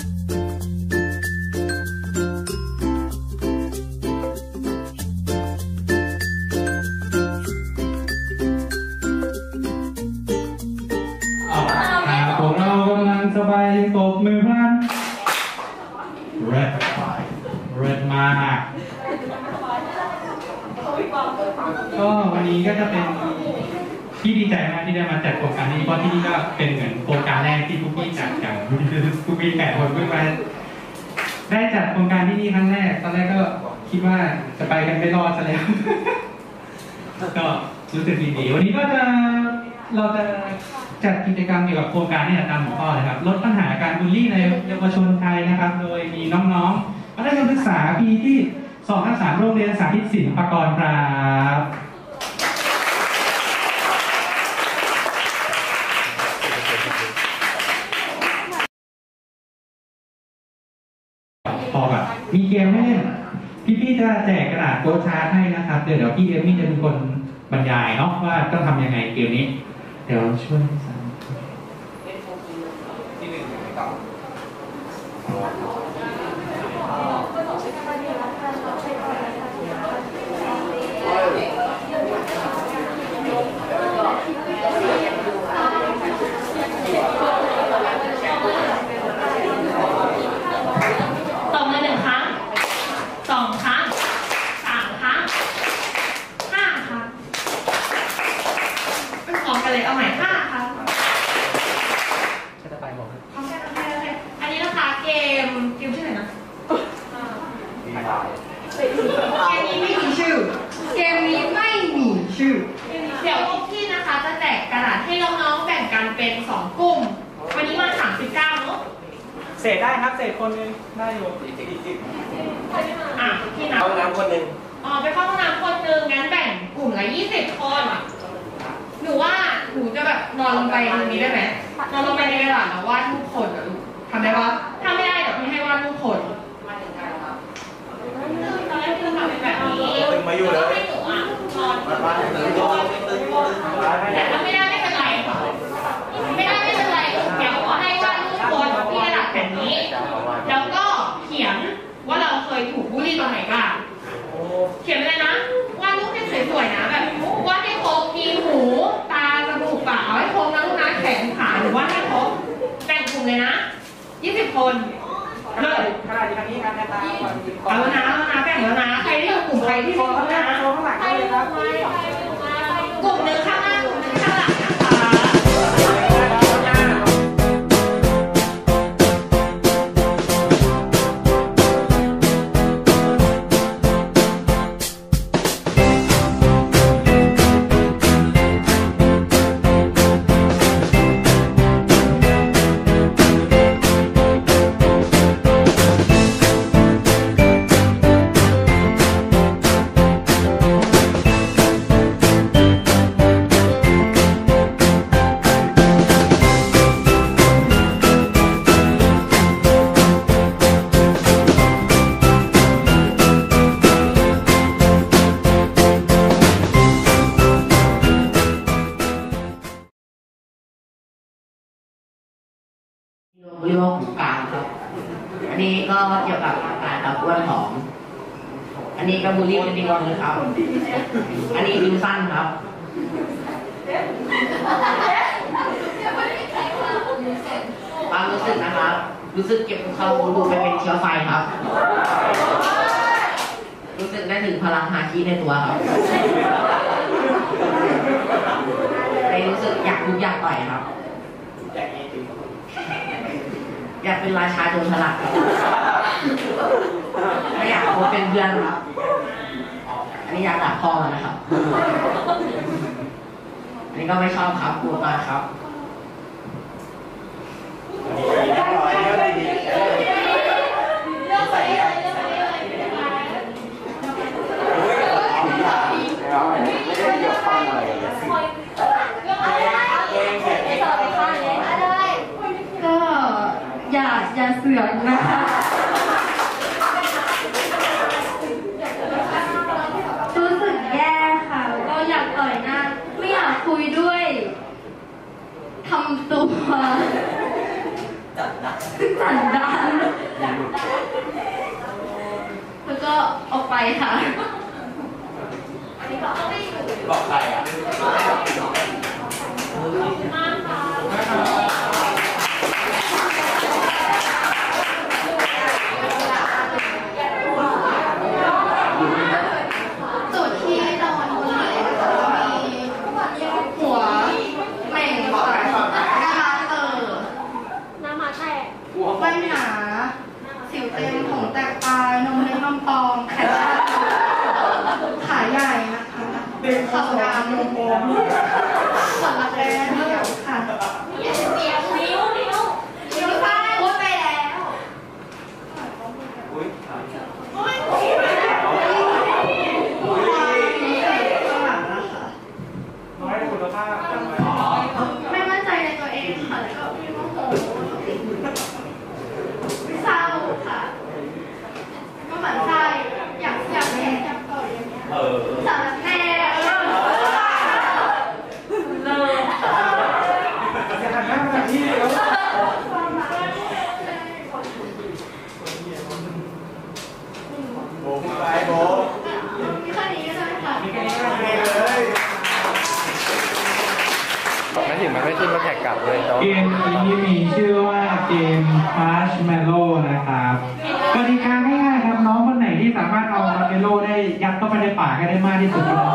ของเรากำลังสบายตบมือพลันเร็ดมากก็วันนี้ก็จะเป็นที่ดีใจมากที่ได้มาจัดโครงการนี้เพราะที่นี่ก็เป็นเหมือนโครงการแรกที่ทุกพี่จัดอย่างทุกพี่8 คนเพิ่งมาได้จัดโครงการที่นี่ครั้งแรกตอนแรกก็คิดว่าจะไปกันไม่รอดซะแล้วก็รู้สึกดีๆวันนี้ก็เราจะจัดกิจกรรมเกี่ยวกับโครงการนี่ตามหัวข้อเลยครับลดปัญหาการบูลลี่ในเยาวชนไทยนะครับโดยมีน้องๆมัธยมศึกษาปีที่2-3โรงเรียนสาธิตศิลปากรครับพอแบบมีเกมให้เล่นพี่ๆจะแจกกระดาษโค้ดชาร์ตให้นะครับเดี๋ยวพี่เอมี่จะเป็นคนบรรยายเนาะว่าต้องทำยังไงเกมนี้เดี๋ยวช่วยที่1ไปต่อตบมือ1 ครั้ง 2 ครั้ง 3 ครั้ง 5 ครั้งเป็นของกันเลยเอาใหม่5 ครั้งอันนี้นะคะเกมชื่ออะไรนะเกมนี้ไม่มีชื่อเกมนี้ไม่มีชื่อเดี๋ยวพวกพี่นะคะจะแจกกระดาษให้น้องๆแบ่งกันเป็น2 กลุ่มวันนี้มา39เนาะเศษได้ครับเศษคนนึงได้อยู่พี่นับเข้าห้องน้ำคนนึงไปเข้าห้องน้ำคนนึงงั้นแบ่งกลุ่มละ20 คนหนูว่าหนูจะแบบนอนลงไปตรงนี้ได้ไหมนอนลงไปในกระดาษแล้ววาดรูปคนอะลูกทำได้ปะถ้าไม่ได้เดี๋ยวพี่ให้วาดรูปคนตอนแรกพี่จะทำเป็นแบบนี้มาอยู่แล้วให้หนูนอนแต่ถ้าไม่ได้ไม่เป็นไรค่ะไม่ได้ไม่เป็นไรเดี๋ยวให้วาดรูปคนที่กระดาษแบบนี้แล้วก็เขียนว่าเราเคยถูกบูลลี่ตรงไหนบ้างเขียนไปเลยนะวาดรูปให้สวยๆนะแบบวาดให้ครบมีหูตาจมูกปากเอาให้ครบนะลูกนะแขนขาหรือว่าให้ครบแบ่งกลุ่มเลยนะ20 คนเลยขนาดทางนี้กันนะครับเอาแล้วนะแบ่งแล้วนะใครที่อยู่กลุ่มใครที่อยู่ข้างหน้าข้างหลังเลยครับกลุ่มหนึ่งข้างหน้ากลุ่มหนึ่งข้างหลังนะคะเรียกว่าหูกลางครับอันนี้ก็เกี่ยวกับอาการครับอ้วนผอมอันนี้ก็บูลลี่เป็นตัวนึงครับอันนี้นิ้วสั้นครับความรู้สึกนะครับรู้สึกเก็บเขาดูไปเป็นเชื้อไฟครับรู้สึกได้ถึงพลังฮาคิในตัวครับได้รู้สึกอยากทุกอย่างต่อยครับอยากเป็นราชาโจรสลัดไม่อยากคบเป็นเพื่อนครับอันนี้อยากด่าพ่อนะครับอันนี้ก็ไม่ชอบครับกลัวมากครับอย่าเสือกนะคะรู้สึกแย่ค่ะก็อยากต่อยหน้าไม่อยากคุยด้วยทำตัวสันดานค่ะบอกใครอ่ะจุดที่โดนบูลลี่นะคะมีหัวแหม่งค่ะหน้ามาแตกใบหนาสิวเต็มผมแตกปลายนมเล็กนมปลอมแขนขาใหญ่นะคะขาวดำนมโอมขนรักแร้เดี่ยวค่ะนิ้วซ้ายพูดไปแล้วไม่มั่นใจในตัวเองค่ะแล้วก็มีโมโหเศร้าค่ะก็เหมือนใช่อยากแย่อยากต่อยอย่างเงี้ยสารแน่จะหันหน้ามาที่แล้วโบไปโบมีแค่นี้ก็ได้ค่ะมีแค่นี้ก็ได้เลยไม่ถึงมันไม่ขึ้นมาแท็กกลับเลยเกมนี้มีชื่อว่าเกม Marshmallow นะครับกติกาง่ายๆครับน้องคนไหนที่สามารถเอา Marshmallow ได้ยัดเข้าไปในปากให้ได้มากที่สุดนะครับ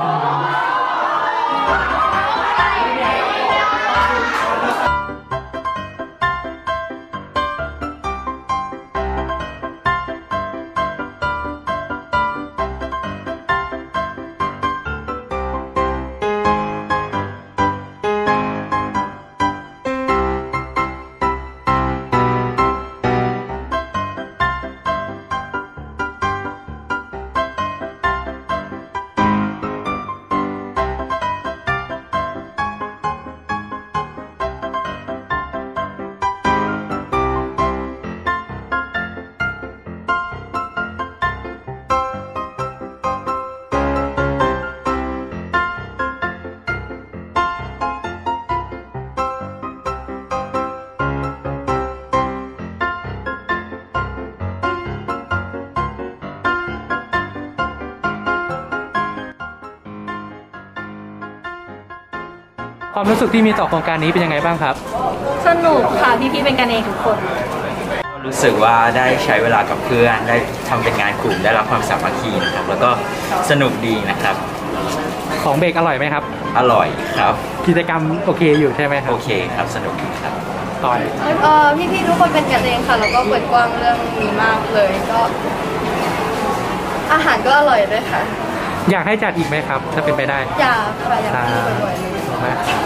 ความรู้สึกที่มีต่อโครงการนี้เป็นยังไงบ้างครับสนุกค่ะพี่ๆเป็นกันเองทุกคนรู้สึกว่าได้ใช้เวลากับเพื่อนได้ทำเป็นงานกลุ่มได้รับความสามัคคีนะครับแล้วก็สนุกดีนะครับของเบรกอร่อยไหมครับอร่อยครับกิจกรรมโอเคอยู่ใช่ไหมครับโอเคครับสนุกดีครับต่อยพี่ๆทุกคนเป็นกันเองค่ะแล้วก็เปิดกว้างเรื่องนี้มากเลยก็ อาหารก็อร่อยด้วยค่ะอยากให้จัดอีกไหมครับ ถ้าเป็นไปได้อยากค่ะอยากกินบ่อยๆเลยนะ